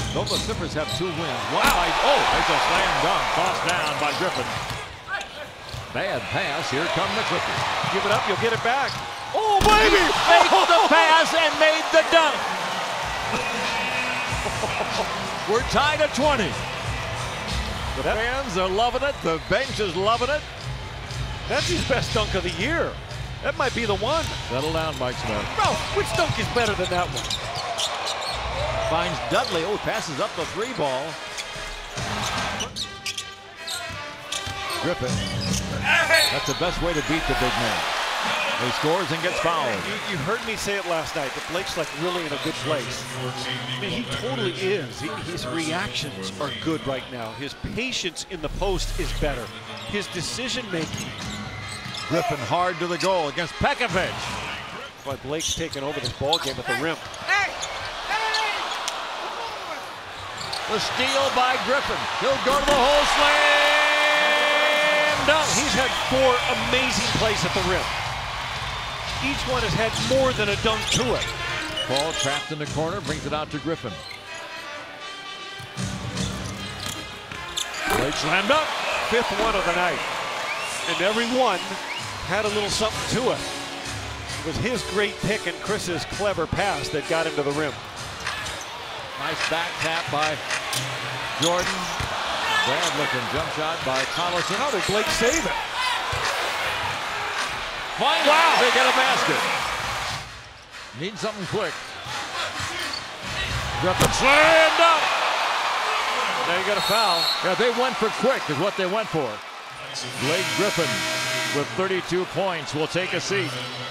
Though the Clippers have 2 wins. One by, there's a slam dunk. Tossed down by Griffin. Bad pass. Here come the Clippers. Give it up, you'll get it back. Oh, baby! Made the pass and made the dunk. We're tied at 20. The fans are loving it. The bench is loving it. That's his best dunk of the year. That might be the one. Settle down, Mike Smith. Bro, which dunk is better than that one? Finds Dudley. Oh, passes up the 3 ball. Griffin. That's the best way to beat the big man. He scores and gets fouled. You heard me say it last night, that Blake's like really in a good place. I mean, he totally is. His reactions are good right now. His patience in the post is better. His decision making. Griffin hard to the goal against Pekovic. Boy, Blake's taken over this ball game at the rim. The steal by Griffin. He'll go to the hole, slam dunk. He's had 4 amazing plays at the rim. Each one has had more than a dunk to it. Ball trapped in the corner, brings it out to Griffin. Blake slam dunk. 5th one of the night. And every one had a little something to it. It was his great pick and Chris's clever pass that got him to the rim. Nice back tap by Jordan. Bad looking jump shot by Collison. How did Blake save it? Finally, they get a basket. Need something quick. Griffin slam dunk. Now you got a foul. Yeah, they went for quick is what they went for. Blake Griffin with 32 points will take a seat.